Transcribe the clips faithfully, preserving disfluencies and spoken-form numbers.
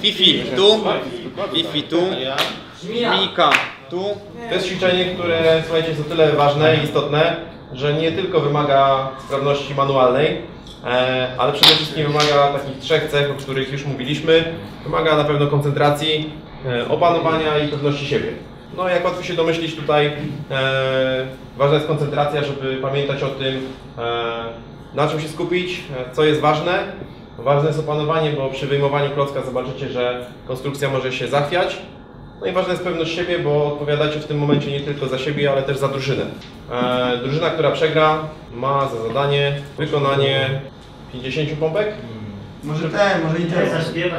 Wi-Fi tu, Wi-Fi tu, żmijka tu. To jest ćwiczenie, które, słuchajcie, jest o tyle ważne i istotne, że nie tylko wymaga sprawności manualnej, ale przede wszystkim wymaga takich trzech cech, o których już mówiliśmy. Wymaga na pewno koncentracji, opanowania i pewności siebie. No jak łatwo się domyślić, tutaj e, ważna jest koncentracja, żeby pamiętać o tym, e, na czym się skupić, co jest ważne. Ważne jest opanowanie, bo przy wyjmowaniu klocka zobaczycie, że konstrukcja może się zachwiać. No i ważna jest pewność siebie, bo odpowiadacie w tym momencie nie tylko za siebie, ale też za drużynę. E, drużyna, która przegra, ma za zadanie wykonanie pięćdziesięciu pompek. Może ten, może internet.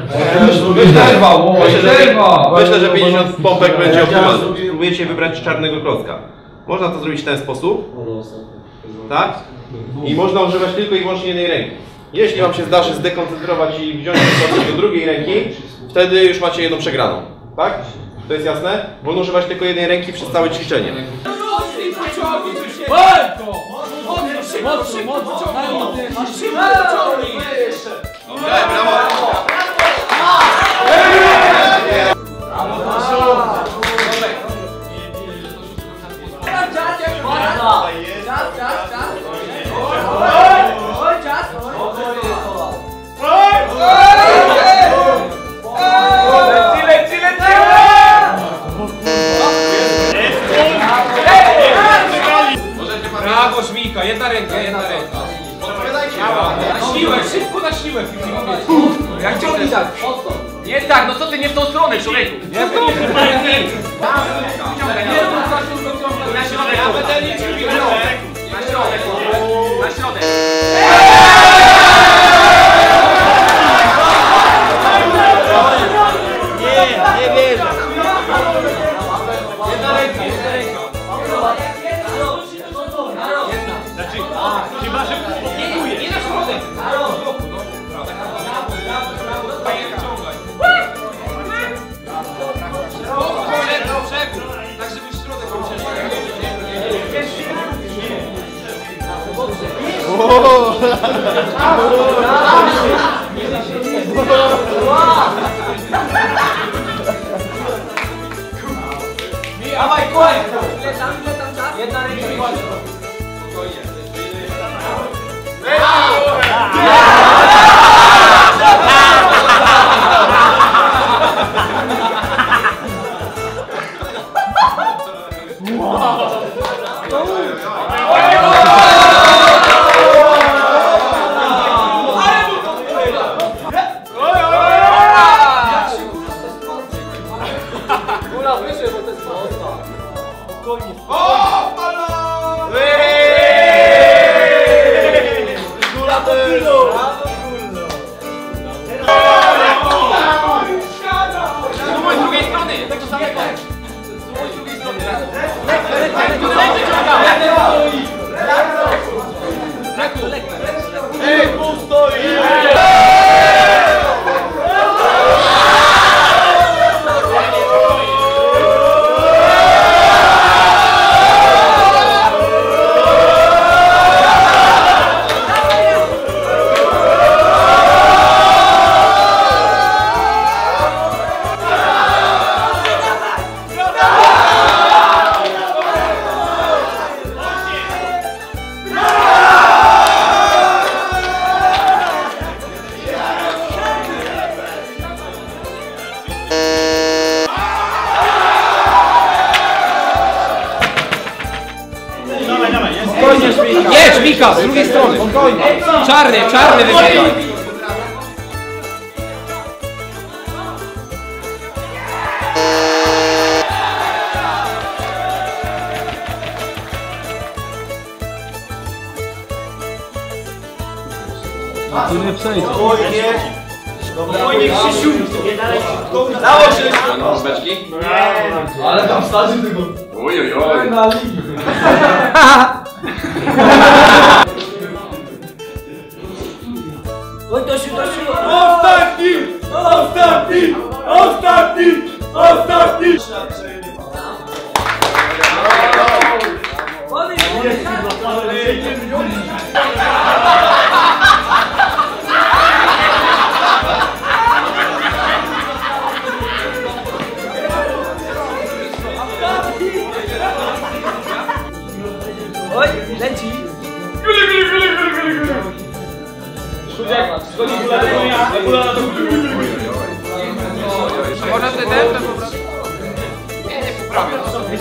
Myślę, że pięćdziesiąt pompek będzie optymalne. Spróbujecie wybrać czarnego klocka. Można to zrobić w ten sposób. Tak? I można używać tylko i wyłącznie jednej ręki. Jeśli wam się zdarzy zdekoncentrować i wziąć klocek do drugiej ręki, wtedy już macie jedną przegraną. Tak? To jest jasne? Wolno używać tylko jednej ręki przez całe ćwiczenie. Mocno, mocno, brawo, żmijka, jedna ręka, jedna ręka. Na siłę, szybko na siłę. Jak ciągnij tak? Nie tak, no co ty, nie w tą stronę, człowieku. Nie w tą stronę. Na środek, ja będę liczył. Na środek, na środek. Nie, nie wierzę. Jedna ręka, jedna ręka. Znaczy, chyba, że nie, nie na środek. Tak, żeby w środek dawaj, kłań! Ile tam, ile tam czas? Jedna ręka i kłań. Spokojnie. Kula wyżej, bo to jest mocno. Spokojnie. O, palo! Kula to kilo! Spróbuj z drugiej strony! Tego samego! Spróbuj z drugiej strony! Reku! Ej, pusto! Nie, żmijka, z drugiej strony. Czarny, czarny wygrywa. Tu nie przejdzie. Oj, nie Krzysiu! Dało się! No, beczki? Ale tam stać tego. Oj, oj, oj. Na ligi. Oj, Tosiu, Tosiu! Ostatni! Ostatni! Ostatni! Ostatni! ten, ten poprawię. Nie, nie poprawię.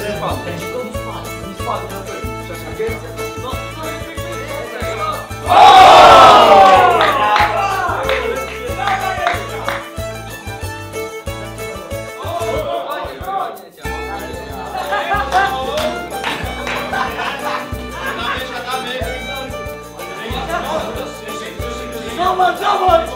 Zobacz, zobacz!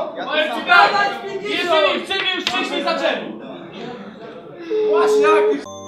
Jeżeli w ciebie już wcześniej zaczęli. Właśnie jak